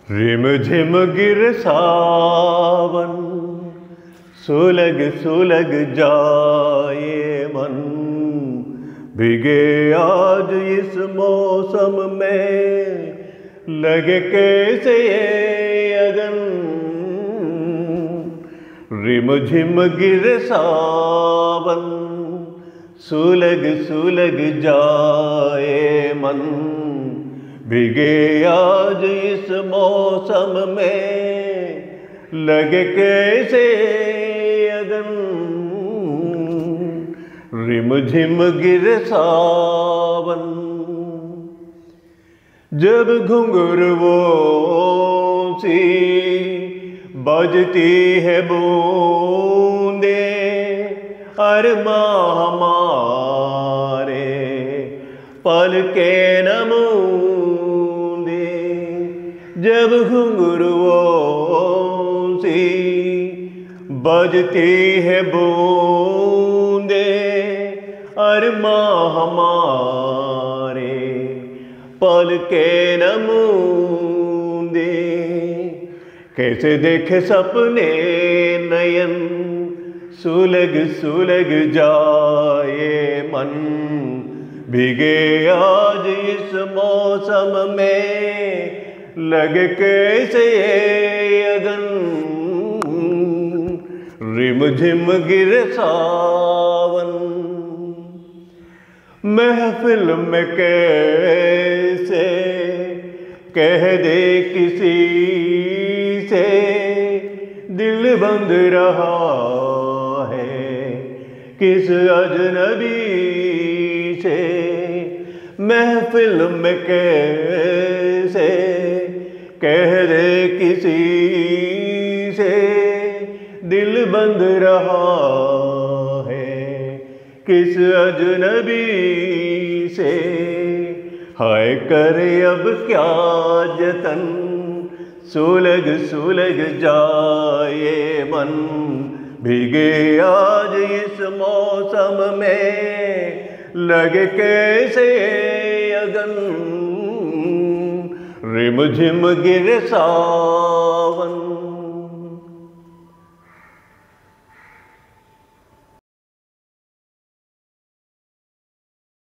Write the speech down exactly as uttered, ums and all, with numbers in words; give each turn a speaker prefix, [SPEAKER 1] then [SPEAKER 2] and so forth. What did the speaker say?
[SPEAKER 1] Rim झिम गिर सावन, सुलग सुलग जाए मन। भीगे आज इस मौसम में, लगे कैसे ये अगन। रिम झिम गिर सावन, सुलग सुलग जाए मन। भीगे आज इस मौसम में, लगे कैसे अगन। रिम झिम गिर सावन, जब घुंघरुओं सी बजती है बूंदे, अरमां हमारे पलके न मूंदे। जब घुंघरुओं सी बजती है बूंदे, अरमां हमारे पलके न मूंदे। कैसे देखे सपने नयन, सुलग सुलग जाए मन। भीगे आज इस मौसम में, लगे कैसे अगन। रिम झिम गिर सावन, महफिल में कैसे कह दे किसी से, दिल बंद रहा है किस अजनबी से। महफिल में कैसे कह दे किसी से, दिल बंद रहा है किस अजनबी से। हाय करे अब क्या जतन, सुलग सुलग जाए मन। भीगे आज इस मौसम में, लगे कैसे अगन। रिम झिम गिर सावन।